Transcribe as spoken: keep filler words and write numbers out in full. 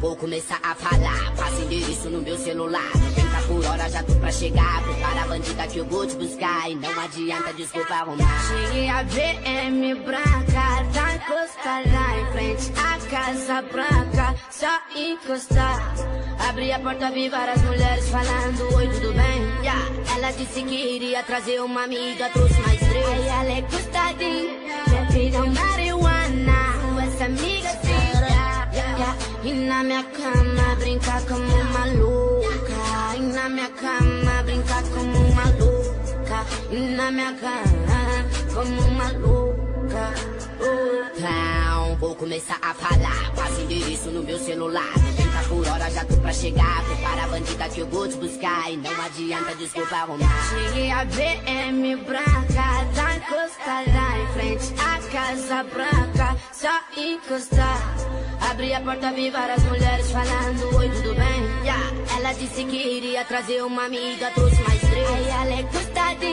vou começar a falar. Passa endereço no meu celular, trinta por hora já tô pra chegar. Prepara a bandida que eu vou te buscar e não adianta desculpa arrumar. Cheguei a V M branca, tá encostada em frente à Casa Branca, só encostar. Abri a porta, vi várias mulheres falando oi, tudo bem? Yeah. Ela disse que iria trazer uma amiga, trouxe mais três. Aí ela é encostadinha, minha filha é marihuana, essa amiga sim. Yeah, yeah. E na minha cama brincar como maluca, e na minha cama brincar como maluca, e na minha cama como maluca. Então, vou começar a falar. Passa endereço no meu celular, trinta por hora já tô pra chegar. Prepara a bandida que eu vou te buscar e não adianta desculpa arrumar. Cheguei a V M branca, tá encostada em frente à Casa Branca, só encostar. Abri a porta, vi várias mulheres falando oi, tudo bem? Yeah. Ela disse que iria trazer uma amiga, trouxe mais três. Aí ela é encostadinha,